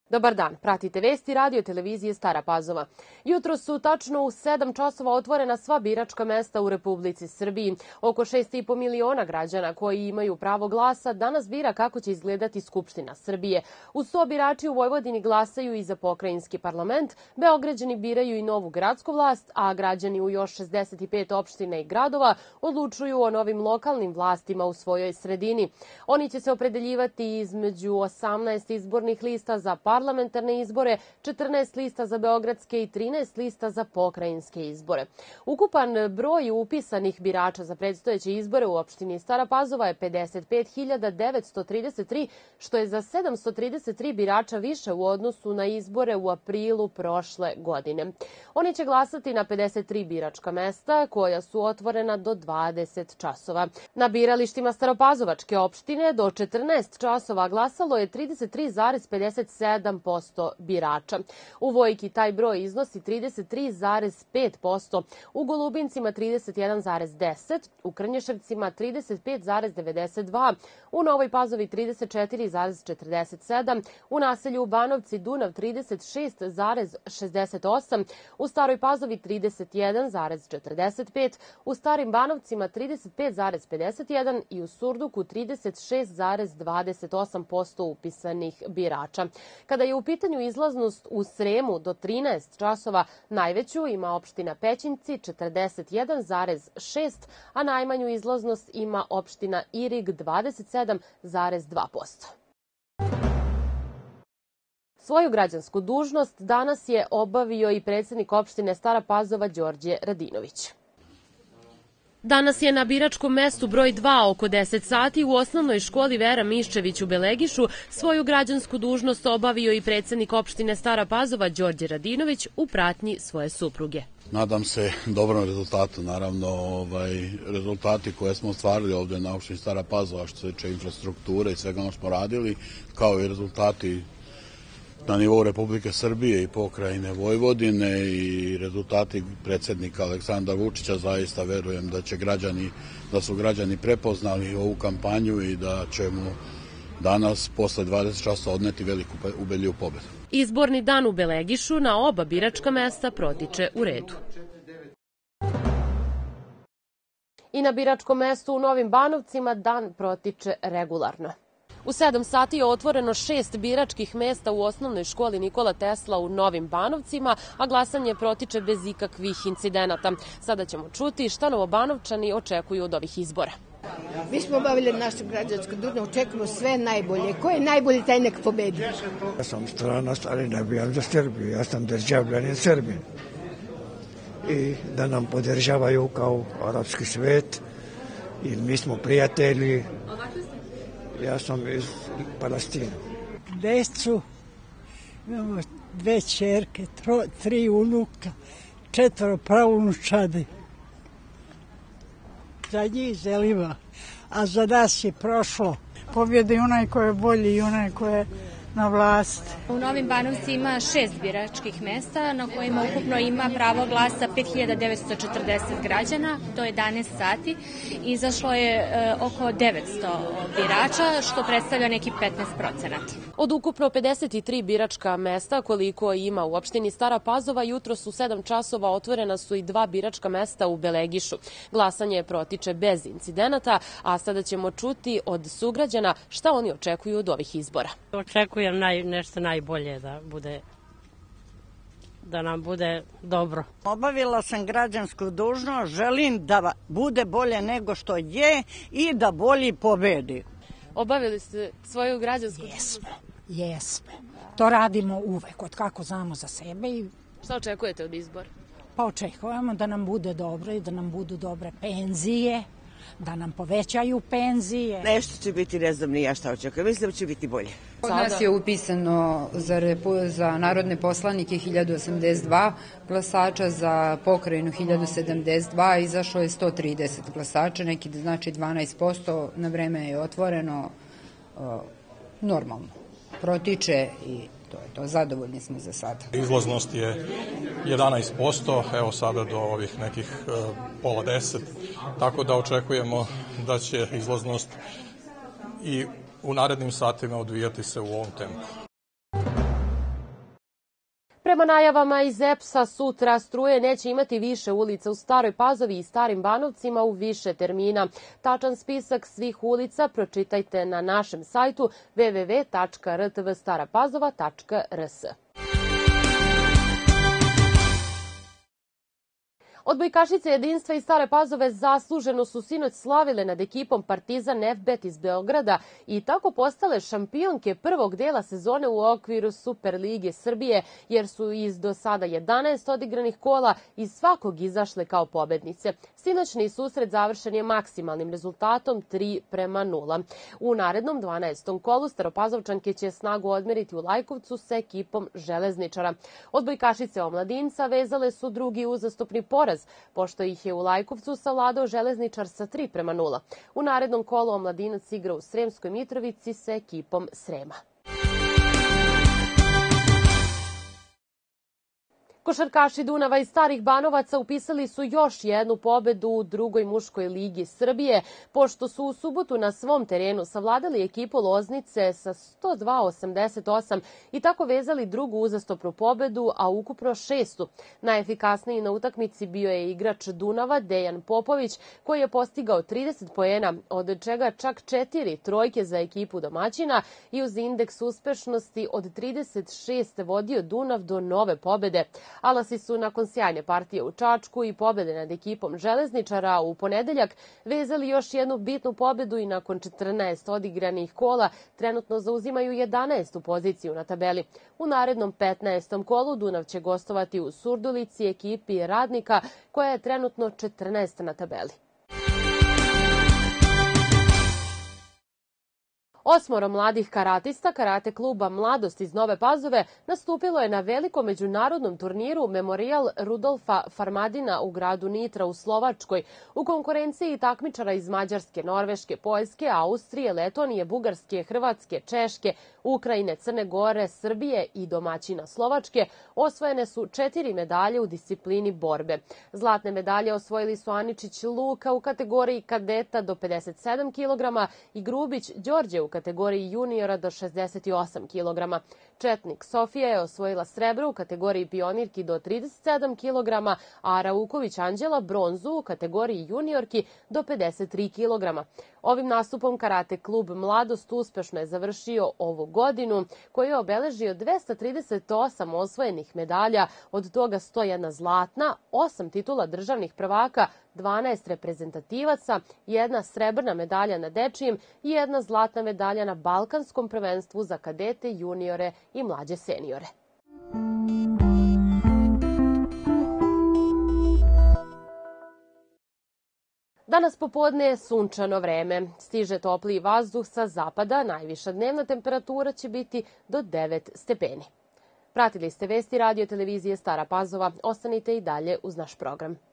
Dobar dan, pratite vesti radio televizije Stara Pazova. Jutro su tačno u 7 časova otvorena sva biračka mesta u Republici Srbiji. Oko 6,5 miliona građana koji imaju pravo glasa danas bira kako će izgledati Skupština Srbije. Uz to birači u Vojvodini glasaju i za pokrajinski parlament, Beograđani biraju i novu gradsku vlast, a građani u još 65 opština i gradova odlučuju o novim lokalnim vlastima u svojoj sredini. Oni će se opredeljivati između 18 izbornih lista za parlamentarne izbore, 14 lista za beogradske i 13 lista za pokrajinske izbore. Ukupan broj upisanih birača za predstojeće izbore u opštini Stara Pazova je 55.933, što je za 733 birača više u odnosu na izbore u aprilu prošle godine. Oni će glasati na 53 biračka mesta koja su otvorena do 20 časova. Na biralištima Staropazovačke opštine do 14 časova glasalo je 33,57% birača. U Vojki taj broj iznosi 33,5%, u Golubincima 31,10%, u Krnješevcima 35,92%, u Novoj Pazovi 34,47%, u naselju Banovci Dunav 36,68%, u Staroj Pazovi 31,45%, u Starim Banovcima 35,51% i u Surduku 36,28% upisanih birača. Kada je u pitanju izlaznost u Sremu do 13 časova, najveću ima opština Pećinci 41,6%, a najmanju izlaznost ima opština Irig 27,2%. Svoju građansku dužnost danas je obavio i predsednik opštine Stara Pazova Đorđe Radinović. Danas je na biračkom mestu broj 2 oko 10 sati u osnovnoj školi Vera Miščević u Belegišu svoju građansku dužnost obavio i predsednik opštine Stara Pazova Đorđe Radinović u pratnji svoje supruge. Nadam se dobrom rezultatu, naravno rezultati koje smo ostvarili ovde na opštini Stara Pazova što se tiče infrastrukture i svega ono što smo radili, kao i rezultati na nivou Republike Srbije i pokrajine Vojvodine i rezultati predsednika Aleksandra Vučića, zaista verujem da su građani prepoznali ovu kampanju i da ćemo danas posle 20 časa odneti veliku ubedljivu pobedu. Izborni dan u Belegišu na oba biračka mesta protiče u redu. I na biračkom mestu u Novim Banovcima dan protiče regularno. U 7 sati je otvoreno 6 biračkih mesta u osnovnoj školi Nikola Tesla u Novim Banovcima, a glasanje protiče bez ikakvih incidenata. Sada ćemo čuti šta Novobanovčani očekuju od ovih izbora. Mi smo obavili našu građansku dužnost, očekujemo sve najbolje. Ko je najbolji, taj nek pobedi. Ja sam stranac, ali nabijam za Srbiju. Ja sam državljanin Srbin. I da nam podržavaju kao arapski svet. I mi smo prijatelji. Ja sam iz Palestine. Decu, imamo 2 ćerke, 3 unuka, 4 praunučadi. Za njih želimo, a za nas je prošlo. Pobjede onaj ko je bolji i onaj ko je na vlasti. U Novim Banovci ima 6 biračkih mesta na kojima ukupno ima pravo glasa 5940 građana do 11 sati. Izašlo je oko 900 birača, što predstavlja neki 15%. Od ukupno 53 biračka mesta koliko ima u opštini Stara Pazova, jutros u 7 časova otvorena su i 2 biračka mesta u Belegišu. Glasanje protiče bez incidenata, a sada ćemo čuti od sugrađana šta oni očekuju od ovih izbora. Očekujem nešto najbolje da nam bude dobro. Obavila sam građansku dužnost, želim da bude bolje nego što je i da bolji pobedi. Obavili ste svoju građansku dužnost? Jesmo. To radimo uvek, od kako znamo za sebe. Šta očekujete od izbora? Pa očekujemo da nam bude dobro i da nam budu dobre penzije, da nam povećaju penzije. Nešto će biti, ne znam ni ja šta očekujem, mislim da će biti bolje. Kod nas je upisano za narodne poslanike 1082 glasača, za pokrajinu 1072, izašlo je 130 glasača, neki znači 12%, na vreme je otvoreno, normalno. Protiče i to je to, zadovoljni smo za sada. Izlaznost je 11%, evo sada do ovih nekih pola 10, tako da očekujemo da će izlaznost i u narednim satima odvijati se u ovom tempu. Prema najavama iz EPS-a sutra struje neće imati više ulica u Staroj Pazovi i Starim Banovcima u više termina. Tačan spisak svih ulica pročitajte na našem sajtu www.rtvstarapazova.rs. Odbojkašice jedinstva iz Stare Pazove zasluženo su sinoć slavile nad ekipom Partizan FBet iz Beograda i tako postale šampionke prvog dela sezone u okviru Superlige Srbije, jer su iz do sada 11 odigranih kola iz svakog izašle kao pobednice. Sinoćni susret završen je maksimalnim rezultatom 3:0. U narednom 12. kolu Staropazovčanke će snagu odmeriti u Lajkovcu sa ekipom Železničara. Odbojkašice omladinca vezale su drugi uzastopni poraz, pošto ih je u Lajkovcu savladao Železničar sa 3:0. U narednom kolu omladinac igra u Sremskoj Mitrovici sa ekipom Srema. Košarkaši Dunava i Starih Banovaca upisali su još jednu pobedu u drugoj muškoj ligi Srbije, pošto su u subotu na svom terenu savladali ekipu Loznice sa 102-88 i tako vezali drugu uzastopnu pobedu, a ukupno šestu. Najefikasniji na utakmici bio je igrač Dunava Dejan Popović, koji je postigao 30 poena, od čega čak 4 trojke za ekipu domaćina i uz indeks uspešnosti od 36 vodio Dunav do nove pobede. Alasi su nakon sjajne partije u Čačku i pobede nad ekipom Železničara u ponedeljak vezali još jednu bitnu pobedu i nakon 14 odigranih kola trenutno zauzimaju 11. poziciju na tabeli. U narednom 15. kolu Dunav će gostovati u Surdulici ekipi Radnika, koja je trenutno 14. na tabeli. 8 mladih karatista karate kluba Mladost iz Nove Pazove nastupilo je na velikom međunarodnom turniru Memorijal Rudolfa Farmadina u gradu Nitra u Slovačkoj, u konkurenciji takmičara iz Mađarske, Norveške, Poljske, Austrije, Letonije, Bugarske, Hrvatske, Češke, Ukrajine, Crne Gore, Srbije i domaćina Slovačke. Osvojene su 4 medalje u disciplini borbe. Zlatne medalje osvojili su Aničić Luka u kategoriji kadeta do 57 kg i Grubić Đorđe u kategoriji juniora do 68 kg. Četnik Sofija je osvojila srebro u kategoriji pionirki do 37 kg, a Rauković Anđela bronzu u kategoriji juniorki do 53 kg. Ovim nastupom karate klub Mladost uspešno je završio ovu godinu, koju je obeležio 238 osvojenih medalja, od toga 101 zlatna, 8 titula državnih prvaka, 12 reprezentativaca, 1 srebrna medalja na dečijem i 1 zlatna medalja na Balkanskom prvenstvu za kadete, juniore i mlađe seniore. Danas popodne je sunčano vreme. Stiže topliji vazduh sa zapada, najviša dnevna temperatura će biti do 9 stepeni. Pratili ste vesti radio televizije Stara Pazova. Ostanite i dalje uz naš program.